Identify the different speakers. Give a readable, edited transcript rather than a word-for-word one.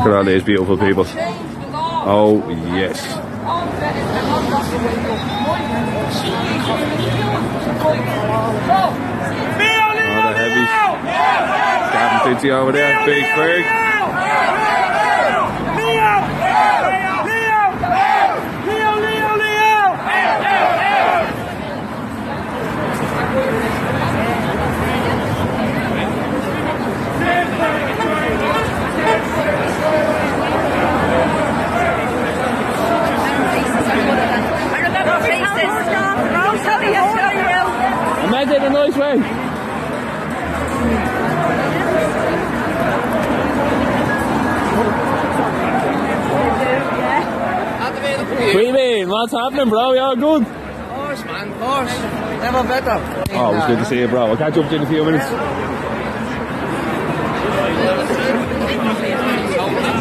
Speaker 1: Look at all these beautiful people. Oh, yes. Oh, the heavies. Gavin Fitzy over there. Big Ferg. I did a nice way. What do you mean? What's happening, bro? You all good?
Speaker 2: Of course, man, of course. Never better.
Speaker 1: Oh, it was good to see you, bro. I'll catch up to you in a few minutes.